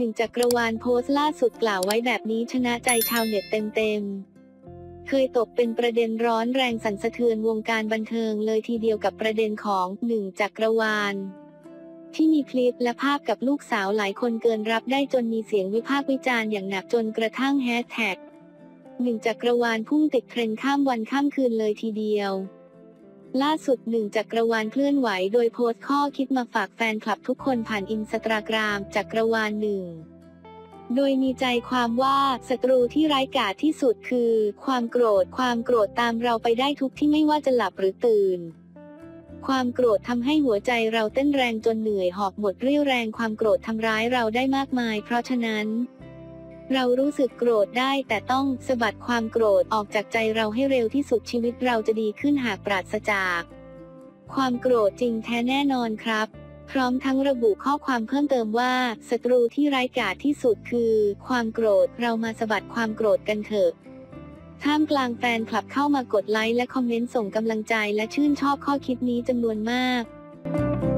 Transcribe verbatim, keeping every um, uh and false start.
นึ่งจักรวาลโพสต์ล่าสุดกล่าวไว้แบบนี้ชนะใจชาวเน็ตเต็มๆเคยตกเป็นประเด็นร้อนแรงสั่นสะเทือนวงการบันเทิงเลยทีเดียวกับประเด็นของหนึ่งจักรวาลที่มีคลิปและภาพกับลูกสาวหลายคนเกินรับได้จนมีเสียงวิพากษ์วิจารณ์อย่างหนักจนกระทั่งแฮชแท็กหนึ่งจักรวาลพุ่งติดเทรนด์ข้ามวันข้ามคืนเลยทีเดียวล่าสุดหนึ่งจักรวาลเคลื่อนไหวโดยโพสต์ข้อคิดมาฝากแฟนคลับทุกคนผ่านอินสตาแกรมจักรวาลหนึ่งโดยมีใจความว่าศัตรูที่ร้ายกาจที่สุดคือความโกรธความโกรธตามเราไปได้ทุกที่ไม่ว่าจะหลับหรือตื่นความโกรธทำให้หัวใจเราเต้นแรงจนเหนื่อยหอบหมดเรี่ยวแรงความโกรธทำร้ายเราได้มากมายเพราะฉะนั้นเรารู้สึกโกรธได้แต่ต้องสะบัดความโกรธออกจากใจเราให้เร็วที่สุดชีวิตเราจะดีขึ้นหากปราศจากความโกรธจริงแท้แน่นอนครับพร้อมทั้งระบุข้อความเพิ่มเติมว่าศัตรูที่ร้ายกาจที่สุดคือความโกรธเรามาสะบัดความโกรธกันเถอะท่ามกลางแฟนคลับเข้ามากดไลค์และคอมเมนต์ส่งกำลังใจและชื่นชอบข้อคิดนี้จำนวนมาก